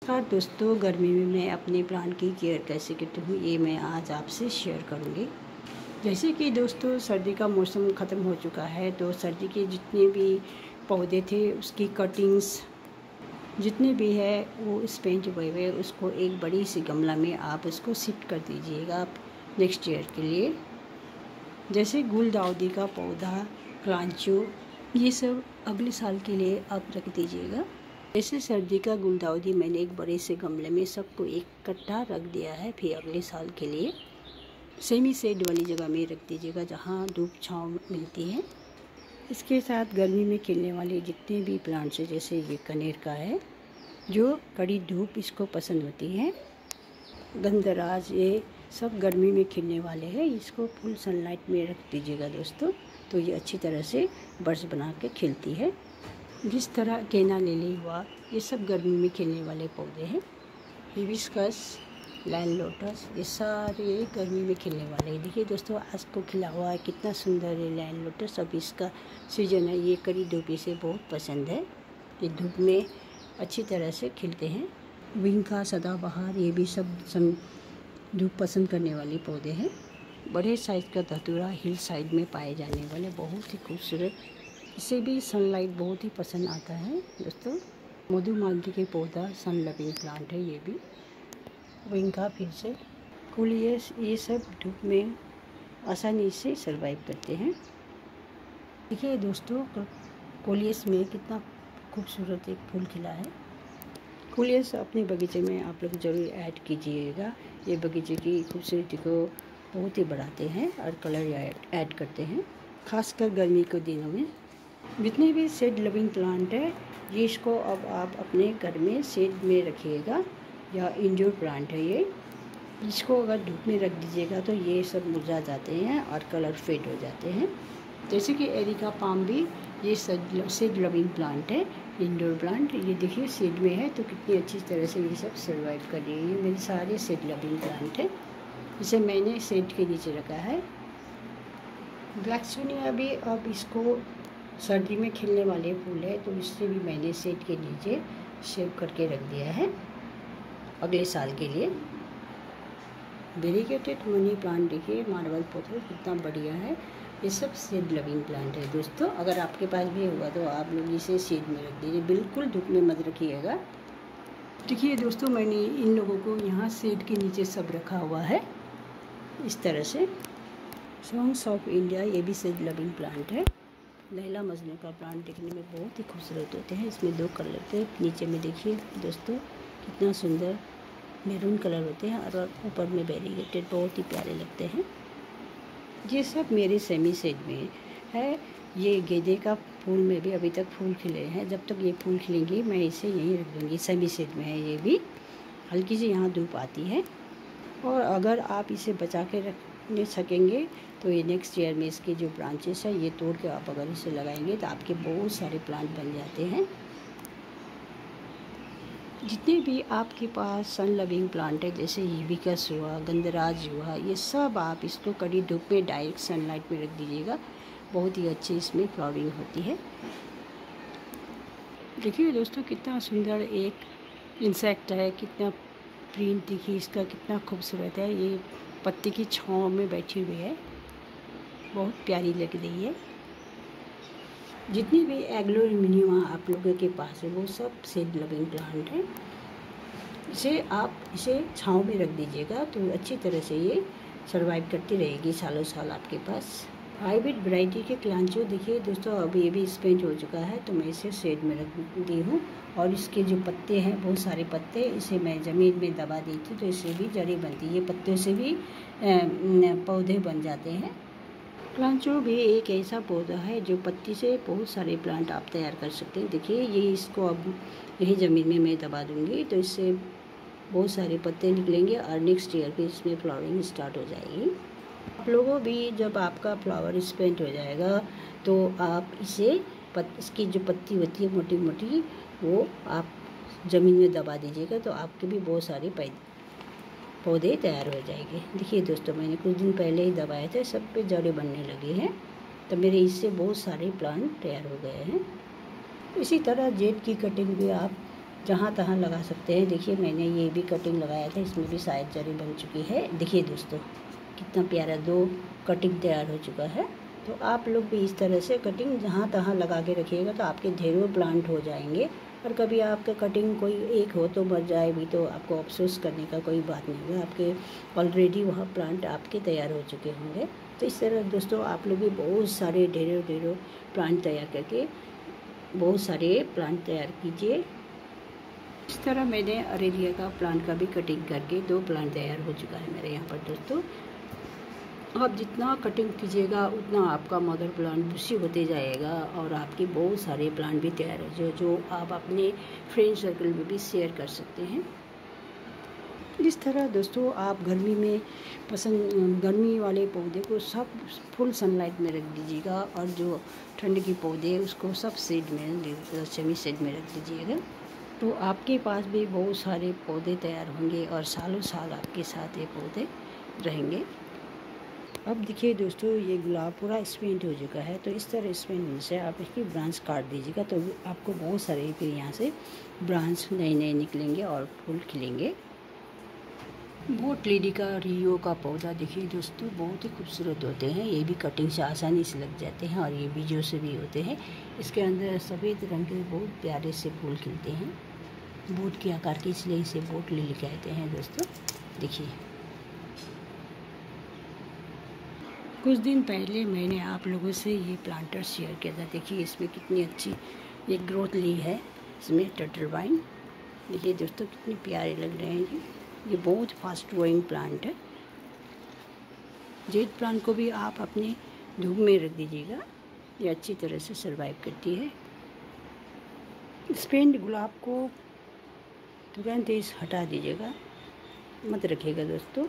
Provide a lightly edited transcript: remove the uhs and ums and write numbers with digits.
नमस्कार दोस्तों, गर्मी में मैं अपने प्लांट की केयर कैसे करती हूँ ये मैं आज आपसे शेयर करूँगी। जैसे कि दोस्तों सर्दी का मौसम ख़त्म हो चुका है, तो सर्दी के जितने भी पौधे थे उसकी कटिंग्स जितने भी है वो स्पेंट हुए हुए उसको एक बड़ी सी गमला में आप उसको शिफ्ट कर दीजिएगा आप नेक्स्ट ईयर के लिए। जैसे गुलदाउदी का पौधा, क्लांचो, ये सब अगले साल के लिए आप रख दीजिएगा। ऐसे सर्दी का गुलदाउदी मैंने एक बड़े से गमले में सबको इकट्ठा रख दिया है, फिर अगले साल के लिए सेमी शेड वाली जगह में रख दीजिएगा जहाँ धूप छाँव मिलती है। इसके साथ गर्मी में खिलने वाले जितने भी प्लांट्स हैं, जैसे ये कनेर का है जो कड़ी धूप इसको पसंद होती है, गंधराज, ये सब गर्मी में खिलने वाले हैं। इसको फुल सनलाइट में रख दीजिएगा दोस्तों, तो ये अच्छी तरह से बर्ड्स बना के खिलती है। जिस तरह केना लिली हुआ, ये सब गर्मी में खिलने वाले पौधे हैं। हिबिस्कस, लैंड लोटस, ये सारे गर्मी में खिलने वाले हैं। देखिए दोस्तों आज को खिला हुआ है, कितना सुंदर है लैंड लोटस। अब इसका सीजन है, ये कड़ी धूप इसे बहुत पसंद है, ये धूप में अच्छी तरह से खिलते हैं। विंका, सदाबहार, ये भी सब धूप पसंद करने वाले पौधे हैं। बड़े साइज़ का धतूरा हिल साइड में पाए जाने वाले बहुत ही खूबसूरत, इसे भी सनलाइट बहुत ही पसंद आता है दोस्तों। मधुमालती के पौधा सन लविंग प्लांट है, ये भी विंका, फिर से कोलियस, ये सब धूप में आसानी से सरवाइव करते हैं। देखिए दोस्तों कोलियस में कितना खूबसूरत एक फूल खिला है। कोलियस अपने बगीचे में आप लोग ज़रूर ऐड कीजिएगा, ये बगीचे की खूबसूरती को बहुत ही बढ़ाते हैं और कलर ऐड करते हैं, खासकर गर्मी के दिनों में। जितने भी शेड लविंग प्लांट है ये इसको अब आप अपने घर में शेड में रखिएगा, या इंडोर प्लांट है ये, इसको अगर धूप में रख दीजिएगा तो ये सब मुरझा जाते हैं और कलर फेड हो जाते हैं। जैसे कि एरिका पाम भी ये शेड लविंग प्लांट है, इंडोर प्लांट। ये देखिए शेड में है तो कितनी अच्छी तरह से ये सब सर्वाइव कर रही है। ये मेरे सारे शेड लविंग प्लांट है, इसे मैंने शेड के नीचे रखा है। ब्लैक सोनिया भी अब इसको सर्दी में खिलने वाले फूल है, तो इससे भी मैंने शेड के नीचे शेव करके रख दिया है अगले साल के लिए। वेरीगेटेड मनी प्लांट देखिए, मार्बल पौधे कितना बढ़िया है, ये सब शेड लविंग प्लांट है दोस्तों। अगर आपके पास भी होगा तो आप लोग इसे शेड में रख दीजिए, बिल्कुल धूप में मत रखिएगा। देखिए दोस्तों मैंने इन लोगों को यहाँ शेड के नीचे सब रखा हुआ है इस तरह से। सॉन्ग्स ऑफ इंडिया, ये भी शेड लविंग प्लांट है। लैला मजनू का प्लांट देखने में बहुत ही खूबसूरत होते हैं, इसमें दो कलर थे। नीचे में देखिए दोस्तों कितना सुंदर मैरून कलर होते हैं और ऊपर में वेरीगेटेड, बहुत ही प्यारे लगते हैं। ये सब मेरे सेमी शेड में है। ये गेंदे का फूल में भी अभी तक फूल खिले हैं, जब तक ये फूल खिलेंगे मैं इसे यहीं रख दूँगी। सेमी शेड में है ये भी, हल्की सी यहाँ धूप आती है। और अगर आप इसे बचा के रख सकेंगे तो ये नेक्स्ट ईयर में इसके जो ब्रांचेस है ये तोड़ के आप अगर इसे लगाएंगे तो आपके बहुत सारे प्लांट बन जाते हैं। जितने भी आपके पास सन लविंग प्लांट है, जैसे हिबिस्कस हुआ, गंधराज हुआ, ये सब आप इसको कड़ी धूप में डायरेक्ट सनलाइट में रख दीजिएगा, बहुत ही अच्छी इसमें फ्लावरिंग होती है। देखिए दोस्तों कितना सुंदर एक इंसेक्ट है, कितना प्रिंट देखिए इसका कितना खूबसूरत है। ये पत्ते की छांव में बैठी हुई है, बहुत प्यारी लग रही है। जितनी भी एग्लोमिनियमा आप लोगों के पास है वो सब शेड लविंग प्लांट है। इसे छांव में रख दीजिएगा तो अच्छी तरह से ये सर्वाइव करती रहेगी सालों साल आपके पास। हाइब्रिड वैरायटी के क्लांचो देखिए दोस्तों, अभी ये भी स्पेंट हो चुका है तो मैं इसे शेड में रख दी हूँ। और इसके जो पत्ते हैं, बहुत सारे पत्ते, इसे मैं ज़मीन में दबा दी थी तो इससे भी जड़ी बनती है, ये पत्तों से भी पौधे बन जाते हैं। क्लांचो भी एक ऐसा पौधा है जो पत्ती से बहुत सारे प्लांट आप तैयार कर सकते हैं। देखिए ये इसको अब यही ज़मीन में मैं दबा दूँगी तो इससे बहुत सारे पत्ते निकलेंगे और नेक्स्ट ईयर भी इसमें फ्लावरिंग स्टार्ट हो जाएगी। आप लोगों भी जब आपका फ्लावर स्पेंट हो जाएगा तो आप इसे इसकी जो पत्ती होती है मोटी मोटी, वो आप ज़मीन में दबा दीजिएगा तो आपके भी बहुत सारे पौधे तैयार हो जाएंगे। देखिए दोस्तों मैंने कुछ दिन पहले ही दबाए थे, सब पे जड़ें बनने लगी हैं, तो मेरे इससे बहुत सारे प्लांट तैयार हो गए हैं। इसी तरह जेट की कटिंग भी आप जहाँ तहाँ लगा सकते हैं। देखिए मैंने ये भी कटिंग लगाया था, इसमें भी शायद जरी बन चुकी है। देखिए दोस्तों कितना प्यारा 2 कटिंग तैयार हो चुका है। तो आप लोग भी इस तरह से कटिंग जहाँ तहाँ लगा के रखिएगा तो आपके ढेरों प्लांट हो जाएंगे। और कभी आपका कटिंग कोई एक हो तो मर जाए भी तो आपको अफसोस करने का कोई बात नहीं होगा, आपके ऑलरेडी वहाँ प्लांट आपके तैयार हो चुके होंगे। तो इस तरह दोस्तों आप लोग भी बहुत सारे ढेरों प्लांट तैयार करके बहुत सारे प्लांट तैयार कीजिए। इस तरह मैंने अरेलिया का प्लांट का भी कटिंग करके 2 प्लांट तैयार हो चुका है मेरे यहाँ पर दोस्तों। आप जितना कटिंग कीजिएगा उतना आपका मदर प्लांट बुशी होते जाएगा और आपके बहुत सारे प्लांट भी तैयार हो जो आप अपने फ्रेंड सर्कल में भी शेयर कर सकते हैं। इस तरह दोस्तों आप गर्मी में गर्मी वाले पौधे को सब फुल सनलाइट में रख दीजिएगा और जो ठंड के पौधे हैं उसको सब शेड में सेमी शेड में रख दीजिएगा। तो आपके पास भी बहुत सारे पौधे तैयार होंगे और सालों साल आपके साथ ये पौधे रहेंगे। अब देखिए दोस्तों ये गुलाब पूरा स्पेंट हो चुका है, तो इस तरह स्पेंट से आप इसकी ब्रांच काट दीजिएगा तो आपको बहुत सारे फिर यहाँ से ब्रांच नए निकलेंगे और फूल खिलेंगे। बोट लिली का रियो का पौधा देखिए दोस्तों बहुत ही खूबसूरत होते हैं। ये भी कटिंग से आसानी से लग जाते हैं और ये बीजों से भी होते हैं। इसके अंदर सफ़ेद रंग के बहुत प्यारे से फूल खिलते हैं, बोट के आकार के, इसलिए इसे बोट लिली कहते हैं दोस्तों। देखिए कुछ दिन पहले मैंने आप लोगों से ये प्लांटर शेयर किया था। देखिए इसमें कितनी अच्छी ये ग्रोथ ली है, इसमें टर्टल वाइन। देखिए दोस्तों कितने प्यारे लग रहे हैं जी। ये बहुत फास्ट ग्रोइंग प्लांट है। जेड प्लांट को भी आप अपने धूप में रख दीजिएगा, ये अच्छी तरह से सर्वाइव करती है। स्पेंड गुलाब को तुरंत ही हटा दीजिएगा, मत रखिएगा दोस्तों।